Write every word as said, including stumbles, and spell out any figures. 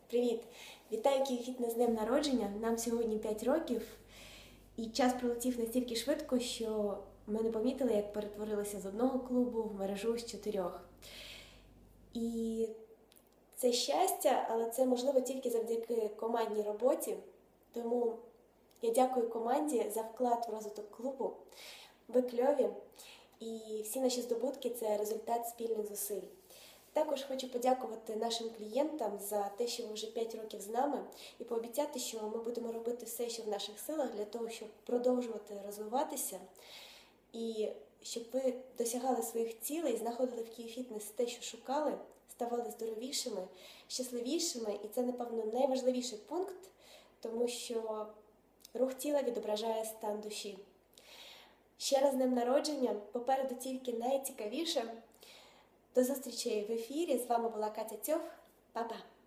Привіт! Вітаю Київфітнес з днем народження. Нам сьогодні п'ять років. І час пролетів настільки швидко, що ми не помітили, як перетворилися з одного клубу в мережу з чотирьох. І це щастя, але це можливо тільки завдяки командній роботі. Тому я дякую команді за вклад в розвиток клубу. Ви кльові. І всі наші здобутки – це результат спільних зусиль. Також хочу подякувати нашим клієнтам за те, що ви вже п'ять років з нами, і пообіцяти, що ми будемо робити все, що в наших силах, для того, щоб продовжувати розвиватися, і щоб ви досягали своїх цілей, знаходили в Київфітнес те, що шукали, ставали здоровішими, щасливішими. І це, напевно, найважливіший пункт, тому що рух тіла відображає стан душі. Ще раз з днем народження, попереду тільки найцікавіше. До зустрічі в ефірі. З вами була Катя Цьох. Па-па!